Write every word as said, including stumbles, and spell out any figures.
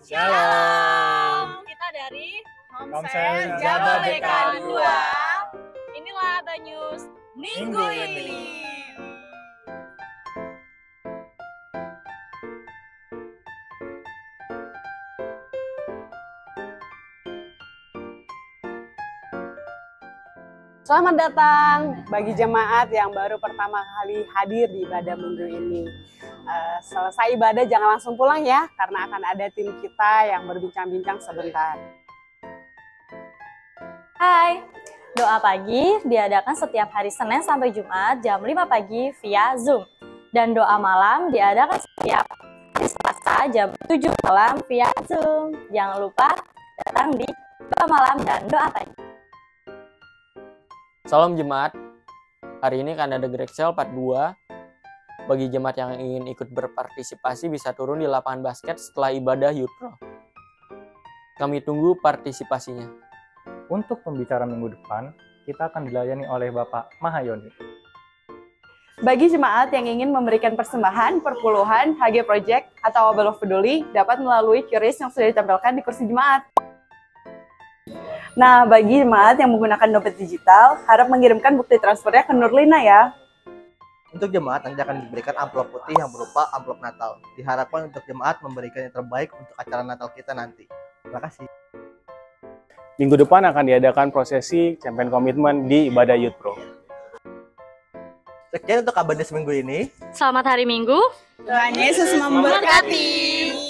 Shalom. Kita dari Komsel Jababeka dua. Inilah The News minggu Minggu ini. ini. Selamat datang bagi jemaat yang baru pertama kali hadir di ibadah minggu ini. Uh, selesai ibadah jangan langsung pulang ya, karena akan ada tim kita yang berbincang-bincang sebentar. Hai, doa pagi diadakan setiap hari Senin sampai Jumat jam lima pagi via Zoom. Dan doa malam diadakan setiap hari Selasa jam tujuh malam via Zoom. Jangan lupa datang di doa malam dan doa pagi. Salam jemaat, hari ini akan ada Gereja Sel part dua. Bagi jemaat yang ingin ikut berpartisipasi bisa turun di lapangan basket setelah ibadah Youth Pro. Kami tunggu partisipasinya. Untuk pembicara minggu depan, kita akan dilayani oleh Bapak Mahayoni. Bagi jemaat yang ingin memberikan persembahan, perpuluhan, H G Project, atau Abel of Peduli dapat melalui Q R yang sudah ditempelkan di kursi jemaat. Nah, bagi jemaat yang menggunakan dompet digital, harap mengirimkan bukti transfernya ke Nurlina ya. Untuk jemaat nanti akan diberikan amplop putih yang berupa amplop Natal. Diharapkan untuk jemaat memberikan yang terbaik untuk acara Natal kita nanti. Terima kasih. Minggu depan akan diadakan prosesi Champion Komitmen di ibadah Youth Pro. Sekian untuk kabar seminggu ini. Selamat hari Minggu. Tuhan Yesus memberkati.